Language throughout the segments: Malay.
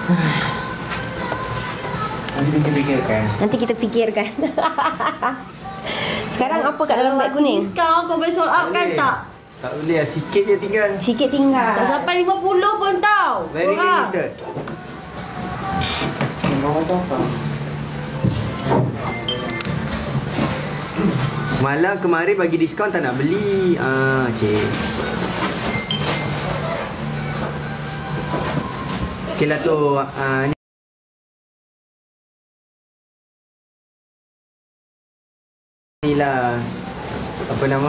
Nanti kita fikirkan. Sekarang apa kat dalam beg kuning? Diskaun kau boleh sold out kan tak? Tak boleh lah, sikit je tinggal. Sikit tinggal. Tak sampai 50 pun tau. Very limited. Semalam kemarin bagi diskaun tak nak beli. Okey. Okey lah tu. Ni lah. Apa nama?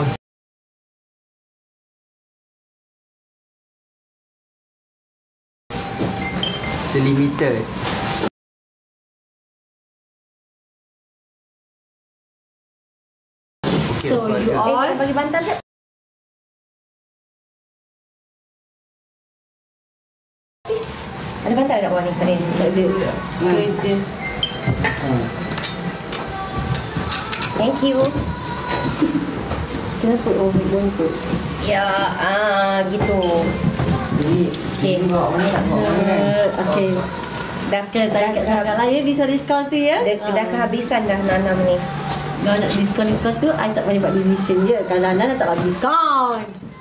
It's limited. So you all bagi bantal je. Ada bantal kat bawah ni tadi. tak ada kerja. Thank you. Kenapa belum tu? Ya, gitu. Okey. Okey. Dah lah ya diskaun tu ya. Dah kehabisan dah nanam ni. Kalau nak diskaun tu, I tak boleh buat decision je. Kalau Nana tak bagi diskaun.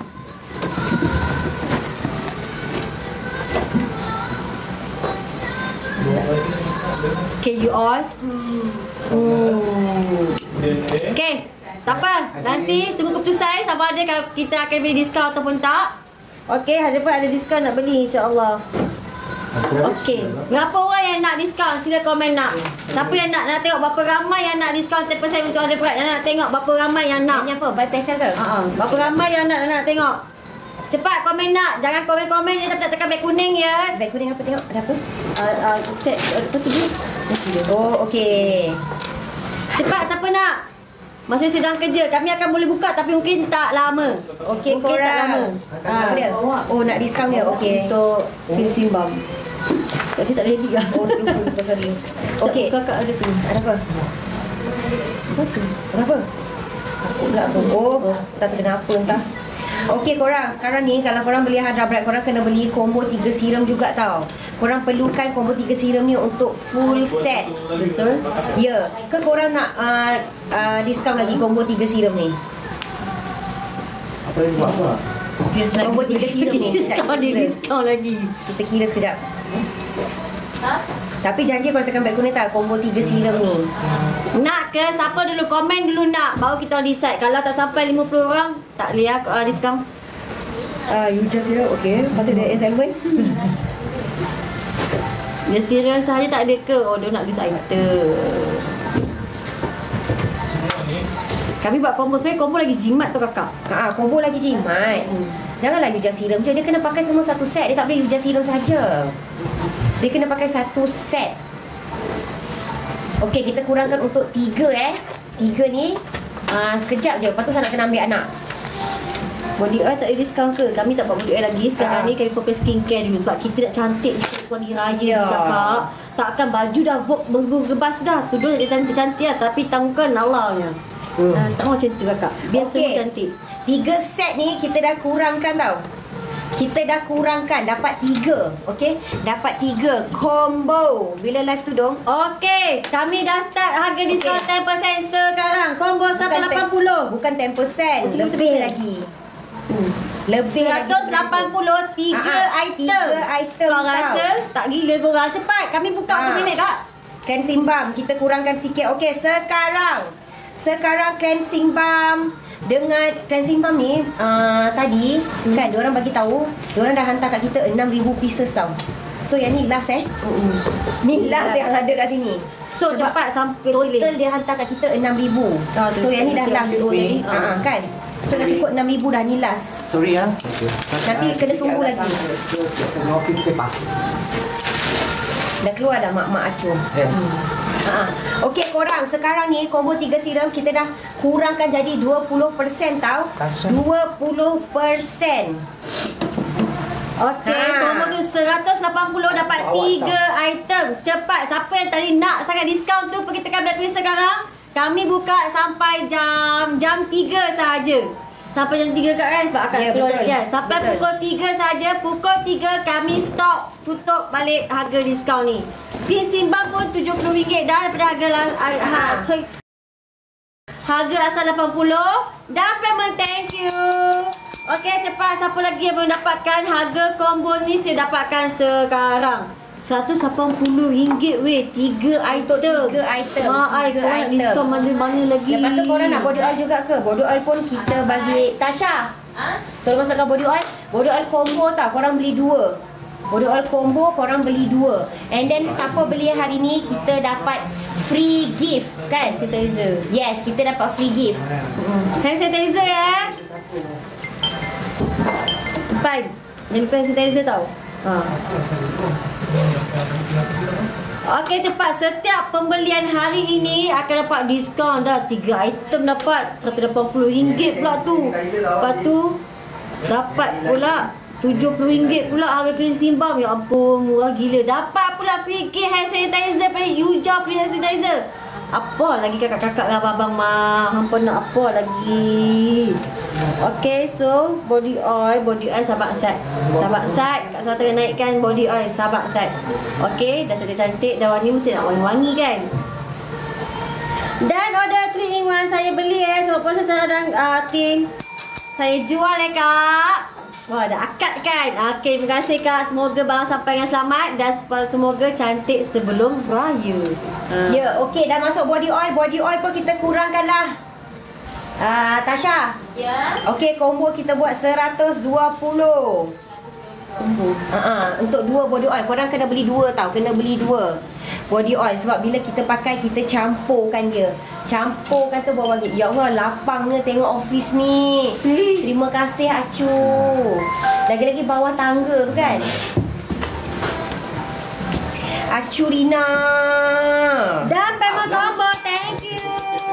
Okay, you all. Okay, tak apa. Nanti tunggu keputusan sama ada kalau kita akan beli diskaun ataupun tak. Okay, ada pun ada diskaun nak beli insya-Allah. Okey. Berapa orang yang nak diskaun? Sila komen nak. Siapa yang nak tengok berapa ramai yang nak diskaun 10% untuk ada berat. Yang nak tengok berapa ramai yang nak. Ini apa? Buy PSL ke? Berapa ramai yang nak tengok. Cepat komen nak. Jangan komen-komen je tapi tak tekan beg kuning ya. Beg kuning apa tengok? Ada apa? Set apa tu dia? Oh, okey. Cepat siapa nak? Masih sedang kerja. Kami akan boleh buka tapi mungkin tak lama. Okey, mungkin tak lama. Apa dia? Oh, nak diskaun dia. Okey. Untuk pil simbam. Tak saya tak ready lah. Oh, sebelum pun pasal ni. Okey. Kakak ada tu. Ada apa? Apa tu? Kenapa? Aku pula tu. Oh, tak tahu kenapa entah. Okey korang, sekarang ni kalau korang beli Hydra Bright, korang kena beli combo 3 serum juga tau. Korang perlukan combo 3 serum ni untuk full set. Betul? Ya. Ke korang nak diskaun lagi combo 3 serum ni? Apa yang buat apa? Combo 3 serum ni. Diskaun lagi. Kita kira sekejap. Tapi janji kalau tekan beg kuning tak combo 3 serum ni. Nak ke? Siapa dulu? Komen dulu nak. Baru kita decide. Kalau tak sampai 50 orang, tak boleh diskaun. You just here, okay. Lepas tu dia assignment. Dia serius saja tak ada ke? Oh, dia nak lose item. Kami buat combo tu, combo lagi jimat tu kakak. Combo lagi jimat. Janganlah you just serum je. Dia kena pakai semua satu set. Dia tak boleh you just serum saja. Dia kena pakai satu set. Okey, kita kurangkan untuk 3 3 ni sekejap je. Lepas tu saya nak kena ambil anak. Body oil tak ada diskaun ke? Kami tak buat body oil lagi. Sekarang ni kami fokus skincare dulu. Sebab kita nak cantik di pagi raya kakak. Takkan baju dah bergebas dah. Tudung dia cantik-cantik lah. Tapi tangkan Allahnya. Tak mahu macam tu kakak. Biar semua cantik. 3 set ni kita dah kurangkan tau. Kita dah kurangkan. Dapat 3. Okey. Dapat 3 combo. Bila live tudung. Okey. Kami dah start harga diskaun 10% sekarang. Combo 180. Bukan 10%. Lebih lagi. Lebih 180 3 item. Kau rasa tak gila korang? Cepat. Kami buka 1 minit kak. Cleansing balm kita kurangkan sikit. Okey, sekarang cleansing balm dengan cleansing balm ni tadi kan diorang bagi tahu, diorang dah hantar kat kita 6,000 pieces tau. So yang ni last ni last yang ada kat sini. So sebab cepat sampai total dia hantar kat kita 6,000. So yang ni dah last kan. So dah cukup 6,000 dah, ni last. Sorry ya. Nanti kena tunggu lagi. Dah keluar dah mak acuh. Yes. Okey korang, sekarang ni combo 3 serum kita dah kurangkan jadi 20% tau. 20%. Okey, combo tu 180 dapat 3 item. Cepat, siapa yang tadi nak sangat diskaun tu pergi tekan beg kuning sekarang. Kami buka sampai jam 3 sahaja. sampai jam 3 Kak kan? Sebab akak Ya, keluar betul. kan. Sampai Betul. pukul 3 saja. Pukul 3 kami stop tutup balik harga diskaun ni. Pin simbang pun RM70 dah daripada harga asal 80 dan payment thank you. Okey, cepat siapa lagi yang belum dapatkan harga combo ni saya dapatkan sekarang. RM180 weh, 3 item. 3 item. Ai, Tiga korang item. diskaun mana lagi? Lepas tu korang nak body oil juga ke? Body oil pun kita bagi Tasha. Tolong masukkan body oil. Body oil combo tau, korang beli 2. Body oil combo korang beli 2. And then siapa beli hari ni kita dapat free gift kan? Sanitizer. Yes, kita dapat free gift. Hand sanitizer Fine. Jangan lupa hand sanitizer tau. Okey, cepat. Setiap pembelian hari ini akan dapat diskaun dah. 3 item dapat RM180 pula tu. Lepas tu dapat pula RM70 pula harga cleansing balm. Ya ampun, murah gila. Dapat pula free gift hand sanitizer pada Yuja free hand sanitizer. Apa lagi kakak-kakak dengan abang mak? Hampa nak apa lagi? Okay, so body oil sahabat sat. Sahabat sat, Kak Sarah tengah naikkan body oil sahabat sat. Okay, dah cantik-cantik, dah wangi, mesti nak wangi-wangi kan? Dan order 3 in 1 saya beli sebab puasa Sarah dan tim. Saya jual Kak. Wah, dah akad kan? Okay, terima kasih Kak. Semoga barang sampai dengan selamat dan semoga cantik sebelum raya. Ya, okey, dah masuk body oil. Body oil pun kita kurangkan dah. Tasha. Ya. Okey, combo kita buat 120. Untuk 2 body oil. Korang kena beli 2 tau. Kena beli 2 body oil. Sebab bila kita pakai, kita campurkan dia. Campurkan tu bawa bagi. Ya Allah, lapangnya tengok office ni. Terima kasih Acu. Lagi-lagi bawah tangga tu kan. Acu Rina. Dan payment combo, thank you.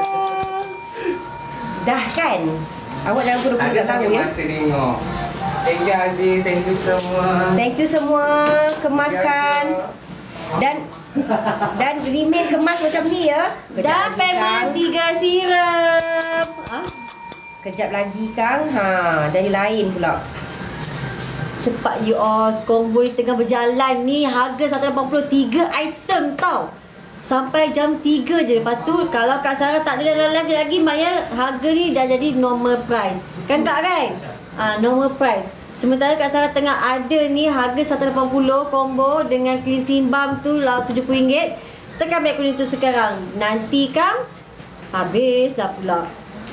Dah kan? Awak dalam guru Ada tak tahu saya ya? mata tengok. Thank you Aziz, thank you semua. Thank you semua. Kemaskan. Dan remain kemas macam ni ya. Dan payment 3 sirup. Kejap lagi Kang. Jadi lain pula. Cepat you all. Combo ni tengah berjalan ni. Harga 183 item tau. Sampai jam 3 je. Lepas tu kalau Kak Sarah tak ada dalam live lagi, Maya harga ni dah jadi normal price. Kan Kak kan? Normal price. Sementara Kak Sarah tengah ada ni harga 180 combo dengan cleansing balm tu lah RM70. Tekan beg kuning tu sekarang. Nanti kan habis dah pula.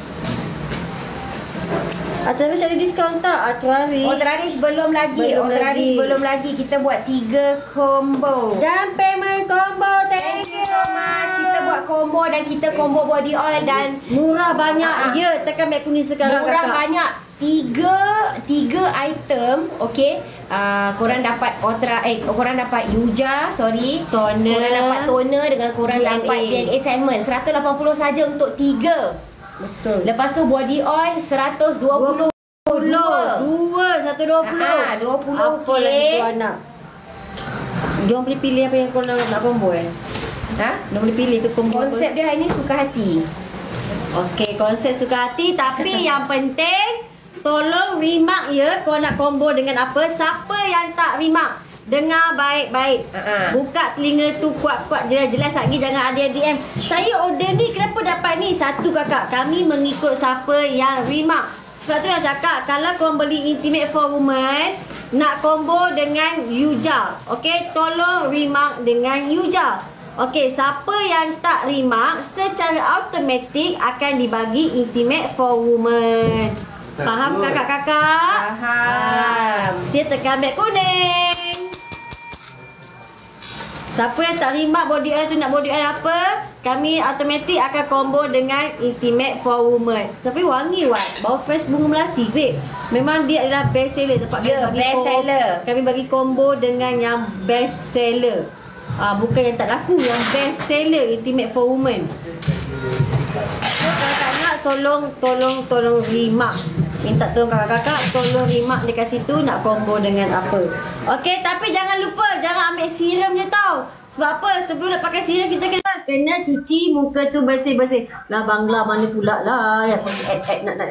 Atraris ada diskaun tak? Atraris belum lagi. Belum lagi. Kita buat 3 combo. Dan payment combo, thank you so much. Kita buat combo dan kita combo body oil dan murah banyak. Ya, tekan beg kuning sekarang murah kakak. banyak. 3 item. Okey. Korang dapat korang dapat Yuja, toner. Korang dapat toner dengan korang DNA. dapat DNA segment 180 saja untuk 3. Betul. Lepas tu body oil 120. 120. 20 Apa okey. lagi tu anak? Diorang boleh pilih apa yang korang nak combo Diorang boleh pilih tu combo. Konsep dia hari ni suka hati. Okey, konsep suka hati. Tapi yang penting tolong remark ya. Kau nak combo dengan apa. Siapa yang tak remark, dengar baik-baik. Buka telinga tu kuat-kuat, jelas-jelas lagi. Jangan ada DM. Saya order ni, kenapa dapat ni? Satu kakak, kami mengikut siapa yang remark. Sebab tu dah cakap, kalau korang beli Intimate for Women, nak combo dengan Yuja. Okey, tolong remark dengan Yuja. Okey, siapa yang tak remark, secara automatik akan dibagi Intimate for Women. Faham kakak-kakak? Faham. Saya tekan beg kuning. Siapa yang tak remark body oil tu nak body oil apa, kami automatik akan combo dengan Intimate for Women. Tapi wangi bau fresh bunga melati babe. Memang dia adalah best seller. Tempat Ya, best seller. Kami bagi combo dengan yang best seller. Bukan yang tak laku, yang best seller Intimate for Women. Kalau tak nak, tolong remark. Minta tolong kakak-kakak, tolong remark dekat situ nak combo dengan apa. Okey, tapi jangan lupa, jangan ambil serum je tau. Sebab apa? Sebelum nak pakai serum kita kena cuci muka tu bersih-bersih. Lah Bangla mana pula lah yang pakai nak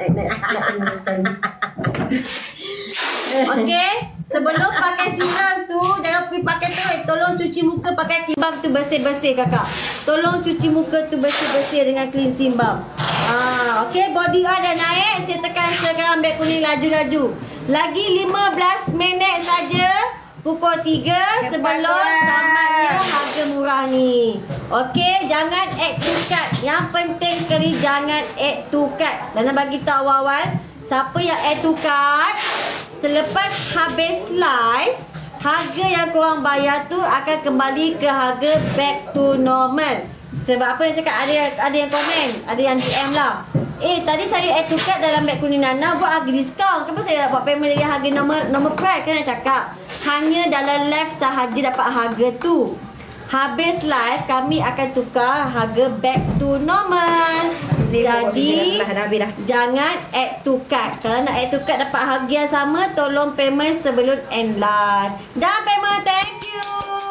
Okey, sebelum pakai serum tu jangan pergi pakai tu. Tolong cuci muka pakai cleansing balm tu bersih-bersih kakak. Tolong cuci muka tu bersih-bersih dengan cleansing balm. Okey, body oil dah naik. Saya tekan sekarang ambek kuning laju-laju. Lagi 15 minit saja. Pukul 3 sebelum tamatnya harga murah ni. Okey, jangan add to cart. Yang penting sekali jangan add to cart. Dan nak bagi tahu awal, siapa yang add to cart, selepas habis live, harga yang korang bayar tu akan kembali ke harga back to normal. Sebab apa yang cakap, ada yang komen, ada yang DM lah. Tadi saya add to cart dalam beg kuning Nana buat harga diskaun. Kenapa saya nak buat payment dari harga normal price? Kan nak cakap hanya dalam live sahaja dapat harga tu. Habis live kami akan tukar harga back to normal. Jadi jangan add to cart. Kalau nak add to cart dapat harga yang sama, tolong payment sebelum end live. Dan payment, thank you.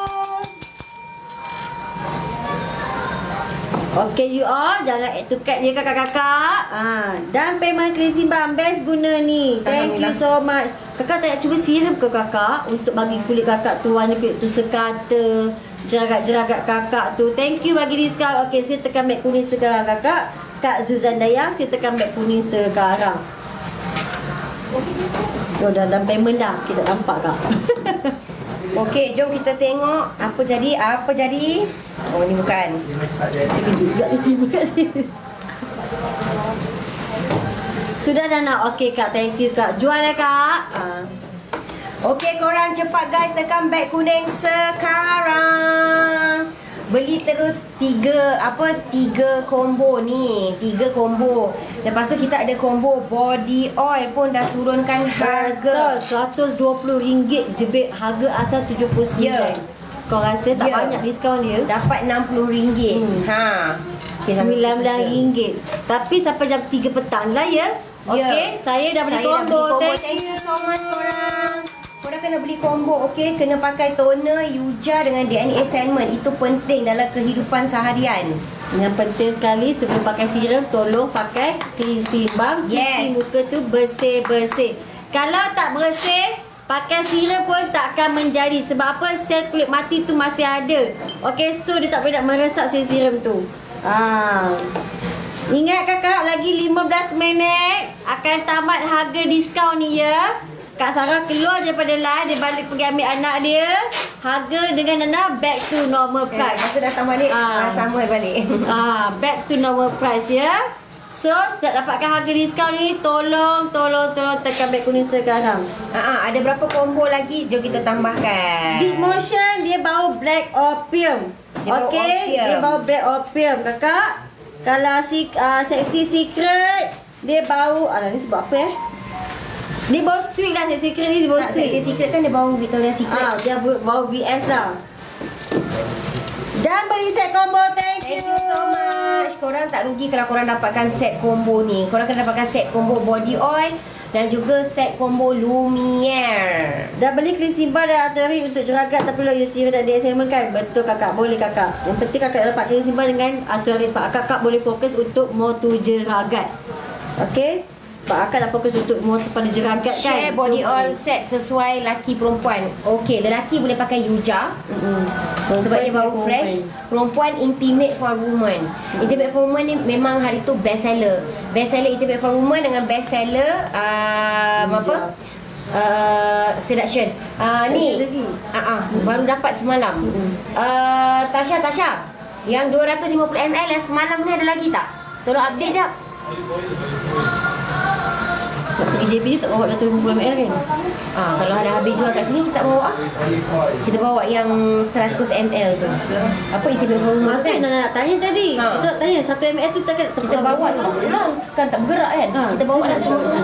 Okay you all, jangan add to cart je kakak-kakak. Dan payment cleansing balm best guna ni. Thank you so much. Kakak tak cuba siram ke kakak untuk bagi kulit kakak tu warna kulit tu sekata, jeragat-jeragat kakak tu. Thank you bagi diskaun. Okay, saya tekan beg kuning sekarang kakak. Kak Zuzan Dayang, saya tekan beg kuning sekarang. Oh, dalam payment dah. Kita nampak kak. Okey, jom kita tengok apa jadi. Oh, ni bukan. Terima kasih. Sudah dah nak. Okey kak, thank you kak. Jual ya kak. Okey, korang cepat guys tekan beg kuning sekarang. Beli terus 3 combo ni. 3 combo. Lepas tu kita ada combo body oil pun dah turunkan harga. RM120 je harga asal RM79. Ya. Kau rasa tak banyak diskaun dia? Dapat RM60. Okay, RM19. Tapi sampai jam 3 petang lah ya. Okey, saya dah beli combo. Thank you so much korang. Korang kena beli combo, okey? Kena pakai toner, Yuja dengan DNA Sandman. Itu penting dalam kehidupan seharian. Yang penting sekali sebelum pakai serum, tolong pakai cleansing balm. Cuci muka tu bersih-bersih. Kalau tak bersih, pakai serum pun tak akan menjadi. Sebab apa? Sel kulit mati tu masih ada. Okey, so dia tak boleh nak meresap serum tu. Ingat kakak, lagi 15 minit akan tamat harga diskaun ni ya. Kak Sarah keluar je pada live, dia balik pergi ambil anak dia. Harga dengan Nana back to normal price. Masa datang balik, sama balik. Back to normal price ya. So, nak dapatkan harga diskaun ni, tolong tekan beg kuning sekarang. Ada berapa combo lagi? Jom kita tambahkan. Deep Motion, dia bau black opium. Okey, dia bau black opium kakak. Kalau Sexy Secret, dia bau, ni sebab apa Dia bau sweet lah. Sexy Secret ni bau sweet. Sexy Secret kan dia bau Victoria's Secret. Dia bau VS lah. Dan beli set combo. Thank you so much. Korang tak rugi kalau korang dapatkan set combo ni. Korang kena dapatkan set combo body oil dan juga set combo Lumiere. Dah beli cleansing balm dan arteri untuk jeragat tapi lo serum dan DNA Sandman kan? Betul kakak, boleh kakak. Yang penting kakak dapat cleansing balm dengan arteri sebab kakak boleh fokus untuk motu jeragat. Okey? Sebab akak nak fokus untuk motu pada jeragat kan? Share body oil set sesuai lelaki perempuan. Okey, lelaki boleh pakai Yuja. Sebab dia bau fresh. Perempuan Intimate for Women. Intimate for Women ni memang hari tu best seller. Best seller Intimate for Women dengan best seller Seduction. Ni baru dapat semalam. Tasha, yang 250ml yang semalam ni ada lagi tak? Tolong update jap. Nak pergi JB tu tak bawa 250ml kan? Kalau ada habis jual kat sini kita tak bawa. Kita bawa yang 100ml tu. Apa Intimate for Women kan? Nak tanya tadi. Kita nak tanya 1ml tu kita bawa tu kan tak bergerak kan? Kita bawa dah semua tu.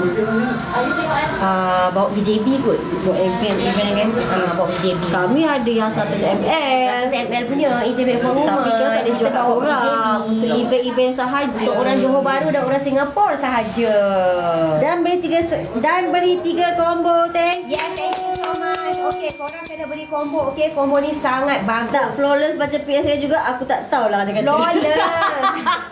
Bawa pergi JB kot. Bawa event kan? Bawa pergi JB. Kami ada yang 100ml. 100ml punya Intimate for Women. Tapi kita tak ada jual kat orang. Untuk event-event sahaja. Untuk orang Johor Bahru dan orang Singapura sahaja. Dan beli 3 combo. Thank you. Yes, thank you so much. Okay, korang kena beli combo. Okey, combo ni sangat bagus. Tak flawless macam PSA juga, aku tak tahulah dia kata. Flawless.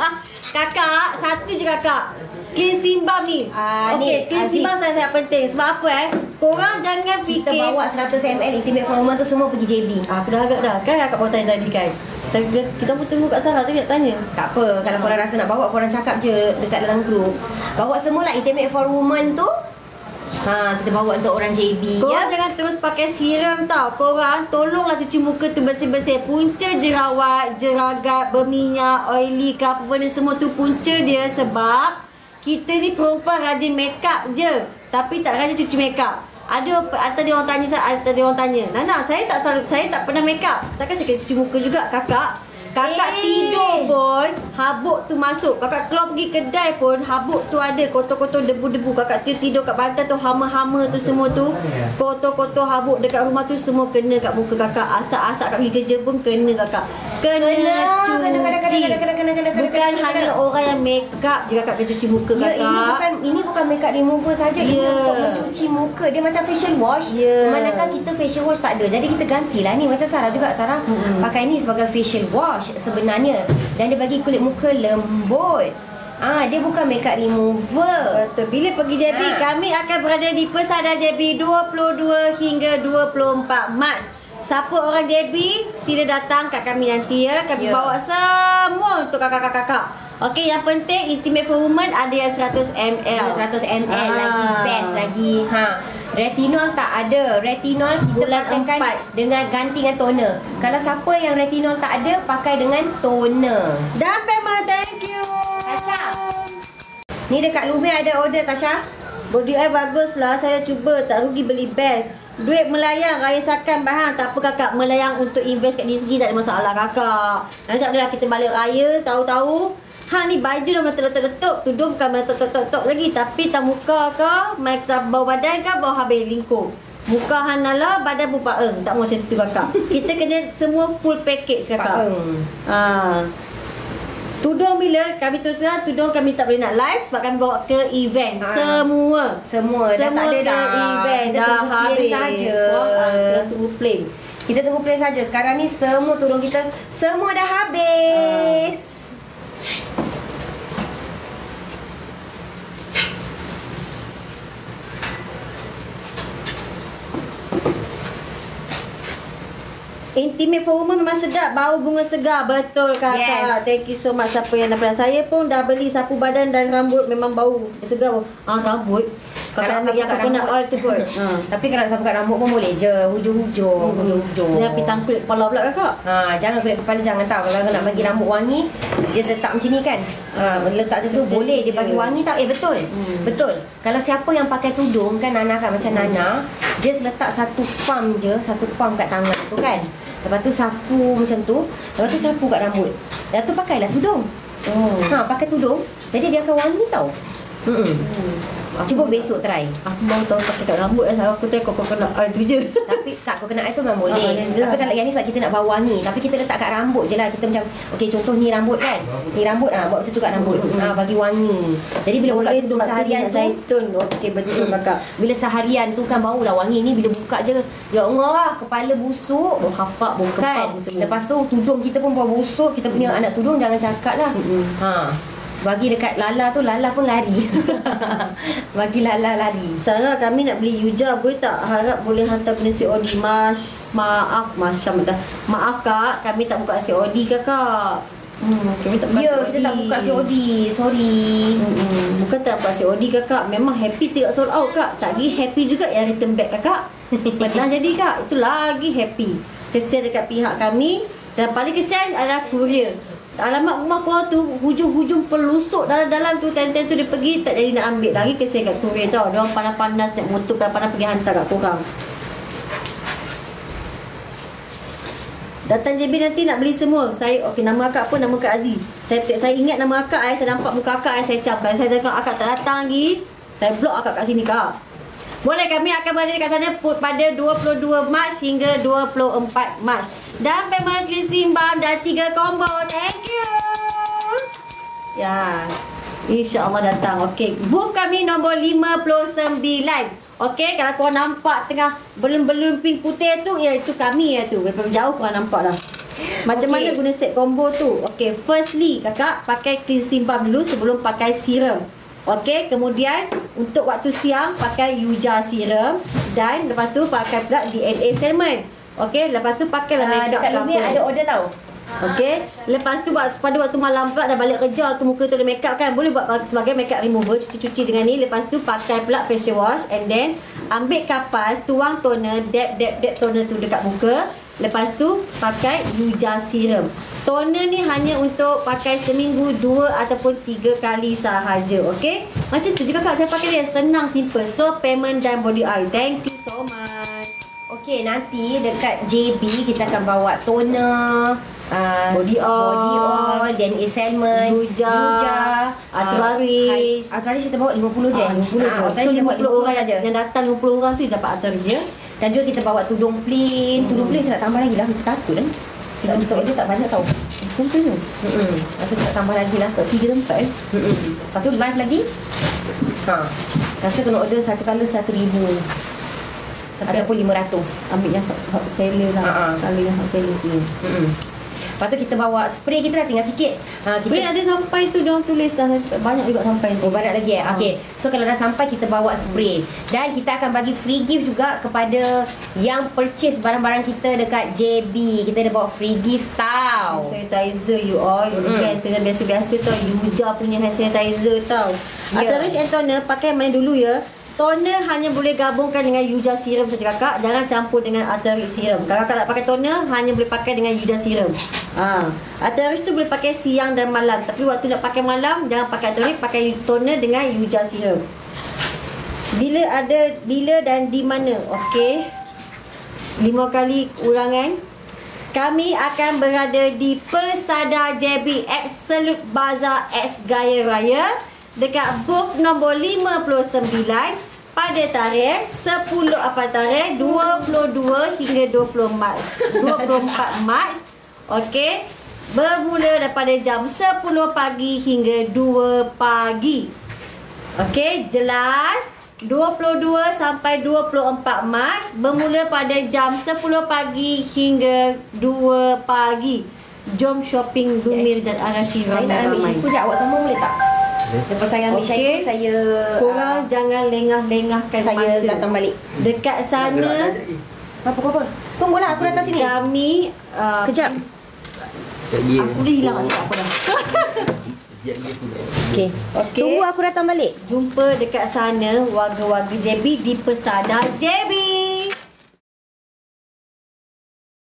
Kakak, satu je kakak. Cleansing balm ni. Okey, cleansing balm sangat penting. Sebab apa korang jangan fikir Kita bawa 100 ml Intimate for Women tu semua pergi JB. aku dah agak dah. Kan kakak baru tanya tadi kan. Kita pun tunggu kat Sarah tadi nak tanya. Tak apa, kalau korang rasa nak bawa, korang cakap je dekat dalam grup. Bawa semua lah Intimate for Women tu. Kita bawa untuk orang JB. Korang jangan terus pakai serum tau. Korang tolonglah cuci muka tu bersih-bersih. Punca jerawat, jeragat, berminyak, oily ke apa benda semua tu punca dia. Sebab kita ni perempuan rajin make up je, tapi tak rajin cuci make up. Ada orang tanya, Nana, saya tak pernah make up. Takkan saya kena cuci muka juga, kakak? Kakak tidur pun habuk tu masuk. Kakak keluar pergi kedai pun habuk tu ada, kotor-kotor debu-debu. Kakak tidur kat bantal tu, hama-hama tu semua tu, kotor-kotor habuk dekat rumah tu semua kena kat muka kakak. Asak-asak kat pergi kerja pun kena kakak. Kena cuci. Bukan hanya orang yang make up je kakak kena cuci muka kakak. Ini bukan makeup remover saja. Ini untuk mencuci muka. Dia macam facial wash. Manakah kita facial wash tak ada. Jadi kita gantilah ni. Macam Sarah juga. Sarah pakai ni sebagai facial wash sebenarnya, dan dia bagi kulit muka lembut. Dia bukan makeup remover. Betul. Bila pergi JB, kami akan berada di Pesada JB 22 hingga 24 Mac. Siapa orang JB, sila datang kat kami nanti ya. Kami bawa semua untuk kakak-kakak. Okey, yang penting Intimate for Women ada yang 100 ml. 100 ml lagi best lagi. Retinol tak ada. Retinol kita pakaikan dengan ganti dengan toner. Kalau siapa yang retinol tak ada, pakai dengan toner. Dan Pema, thank you. Tasha, ni dekat Lumi ada order Tasha. Body oil bagus lah. Saya cuba, tak rugi beli best. Duit melayang, rayasakan bahan. Tak apa kakak, melayang untuk invest kat diri sendiri tak ada masalah kakak. Nanti tak adalah kita balik raya, tahu-tahu ni baju dah meletup-letup, tudung bukan meletup-letup lagi, tapi tak muka ke, tak bawah badan ke, bawah habis lingkup. Muka hanala, badan pun paeng. Tak mau macam tu kakak. Kita kena semua full package kakak. Tudung bila kami teruskan, tudung kami tak boleh nak live sebab kami bawa ke event. Semua dah tak ada dah event. Kita dah tunggu habis saja. Kita tunggu plain. Kita tunggu play saja. Sekarang ni semua tudung kita semua dah habis. Intimate for Women memang sedap. Bau bunga segar. Betul kakak. Thank you so much siapa yang dah pernah. Saya pun dah beli sapu badan dan rambut. Memang bau segar. Rambut Kalau yang coconut oil tu kot. Tapi kalau nak sapu kat rambut pun boleh je. Hujung-hujung. Dia pitang kulit kepala pula kakak. Jangan kulit kepala, jangan tahu. Kalau nak bagi rambut wangi, just letak macam ni kan. Letak macam tu boleh dia bagi wangi tak? Betul. Betul. Kalau siapa yang pakai tudung kan, Nana kan macam Nana, just letak satu pump je, satu pump kat tangan tu kan. Lepas tu sapu macam tu. Lepas tu sapu kat rambut. Lepas tu pakailah tudung. Pakai tudung. Jadi dia akan wangi tau. Cuba besok try. Aku baru tahu pakai kat rambut kan. Aku tengok kau kena air tu je. Tapi tak, kau kena air tu memang boleh. Tapi kalau yang ni sebab kita nak bawa wangi. Tapi kita letak kat rambut je lah. Kita macam, okey contoh ni rambut kan. Ni rambut buat macam tu kat rambut. Bagi wangi. Jadi bila buka tudung seharian tu, zaitun. Okey betul kakak. Bila seharian tu kan bau lah wangi. Ni bila buka je, ya Allah, kepala busuk, bau hapak, bau kan. Lepas tu tudung kita pun bau busuk. Kita punya anak tudung jangan cakap lah. Bagi dekat Lala tu, Lala pun lari. Bagi Lala lari. Sarah, kami nak beli Yuja. Boleh tak? Harap boleh hantar guna COD. Maaf kak, kami tak buka COD kakak. Kami tak buka COD. Kita tak buka COD. Sorry. Bukan tak buka COD kakak. Memang happy tidak sold out kak. Lagi happy juga yang return back kakak. Pernah jadi kak. Itu lagi happy. Kesian dekat pihak kami. Dan paling kesian adalah courier. Alamat rumah korang tu hujung-hujung pelusuk dalam-dalam tu, ten-ten tu dia pergi tak jadi nak ambil lagi. Kesian kat courier tau. Dia orang panas-panas naik motor, panas-panas pergi hantar kat korang. Datang JB nanti nak beli semua. Saya okey, nama akak apa? Nama Kak Aziz. Saya ingat nama akak, saya nampak muka akak, saya camkan. Saya tengok akak tak datang lagi, saya block akak kat sini kak. Boleh, kami akan berada dekat sana pada 22 Mac hingga 24 Mac. Dan memang cleansing balm dan 3 combo. Thank you. Ya, InsyaAllah datang. Okey, booth kami nombor 59. Okey, kalau korang nampak tengah belum pink putih tu, ya itu kami ya tu. Daripada jauh korang nampak dah. Macam mana guna set combo tu? Okey, firstly kakak pakai cleansing balm dulu sebelum pakai serum. Okey, kemudian untuk waktu siang pakai Yuja serum dan lepas tu pakai pula DNA Salmon. Okey, lepas tu pakailah makeup Dekat Lumia ada order tau. Okey, lepas tu pada waktu malam pula dah balik kerja tu muka tu ada makeup kan, boleh buat sebagai makeup remover, cuci-cuci dengan ni. Lepas tu pakai pula facial wash and then ambil kapas, tuang toner, dab toner tu dekat muka. Lepas tu pakai Yuja serum. Toner ni hanya untuk pakai seminggu 2 ataupun 3 kali sahaja. Okey, macam tu je kakak saya pakai dia, senang, simple. So payment dan body oil. Thank you so much. Okey, nanti dekat JB kita akan bawa toner, Body oil, DNA Salmon, Yuja, Arthritis. Arthritis kita bawa 50 je. 50 je. Arthritis kita bawa 50 orang saja. yang datang 50 orang tu dapat Arthritis je. Dan juga kita bawa tudung plain. Tudung plain macam nak tambah lagi lah, macam takut kan. Sebab kita order tak banyak tau. Betul tu. Rasa nak tambah lagi lah. Sebab 3 tempat kan. Lepas tu live lagi. Rasa kena order satu colour 1,000 ataupun 500. Ambil yang hot seller lah. Colour yang hot seller tu. Lepas tu kita bawa spray kita dah tinggal sikit. Boleh ada sampai tu diorang tulis dah banyak juga sampai tu. Oh, banyak lagi Okey. So kalau dah sampai kita bawa spray. Dan kita akan bagi free gift juga kepada yang purchase barang-barang kita dekat JB. Kita dah bawa free gift tau. Sanitizer you all. Bukan sanitizer biasa-biasa tau. Yuja punya hand sanitizer tau. Arthritis and toner pakai main dulu ya. Toner hanya boleh gabungkan dengan Yuja serum saja kakak. Jangan campur dengan Arthritis serum. Kalau kakak nak pakai toner, hanya boleh pakai dengan Yuja serum. Arthritis tu boleh pakai siang dan malam. Tapi waktu nak pakai malam, jangan pakai Arthritis, pakai toner dengan Yuja serum. Bila dan di mana? Okey. 5 kali ulangan. Kami akan berada di Persada JB Absolute Bazaar X Gaya Raya dekat booth nombor 59 pada tarikh 10 tarikh 22 hingga 24 Mac. Okey, bermula daripada jam 10 pagi hingga 2 pagi. Okey, jelas. 22 sampai 24 Mac bermula pada jam 10 pagi hingga 2 pagi. Jom shopping Lumir dan Arashi Saya nak ambil shampoo je. Awak sama boleh tak? Lepas saya ambil shampoo, saya korang jangan lengah-lengahkan saya masa. datang balik. Dekat sana Apa? Tunggulah aku datang sini. kami Kejap. aku dah hilang nak cakap apa dah. Okey. Tunggu aku datang balik. Jumpa dekat sana warga-warga JB di Persada JB.